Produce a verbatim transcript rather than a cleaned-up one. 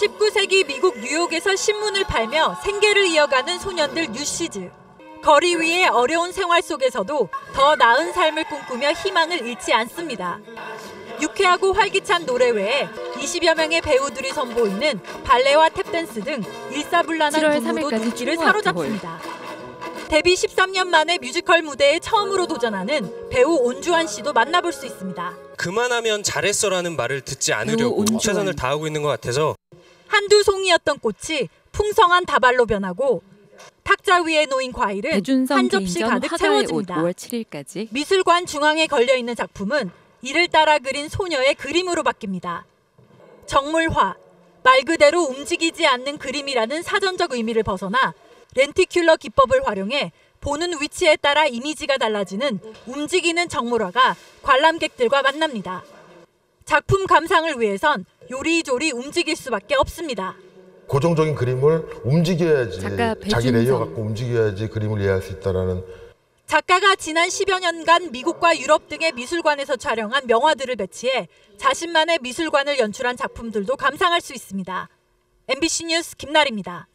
십구 세기 미국 뉴욕에서 신문을 팔며 생계를 이어가는 소년들 뉴시즈. 거리 위의 어려운 생활 속에서도 더 나은 삶을 꿈꾸며 희망을 잃지 않습니다. 유쾌하고 활기찬 노래 외에 이십여 명의 배우들이 선보이는 발레와 탭댄스 등 일사불란한 군무도 눈길을 사로잡습니다. 데뷔 십삼 년 만에 뮤지컬 무대에 처음으로 도전하는 배우 온주환 씨도 만나볼 수 있습니다. 그만하면 잘했어라는 말을 듣지 않으려고 최선을 다하고 있는 것 같아서 한두 송이였던 꽃이 풍성한 다발로 변하고 탁자 위에 놓인 과일은 한 접시 가득 채워집니다. 오월 칠일까지 미술관 중앙에 걸려있는 작품은 이를 따라 그린 소녀의 그림으로 바뀝니다. 정물화, 말 그대로 움직이지 않는 그림이라는 사전적 의미를 벗어나 렌티큘러 기법을 활용해 보는 위치에 따라 이미지가 달라지는 움직이는 정물화가 관람객들과 만납니다. 작품 감상을 위해선 요리조리 움직일 수밖에 없습니다. 고정적인 그림을 움직여야지, 자기 레이어 갖고 움직여야지 그림을 이해할 수 있다라는. 작가가 지난 십여 년간 미국과 유럽 등의 미술관에서 촬영한 명화들을 배치해 자신만의 미술관을 연출한 작품들도 감상할 수 있습니다. 엠비씨 뉴스 김나리입니다.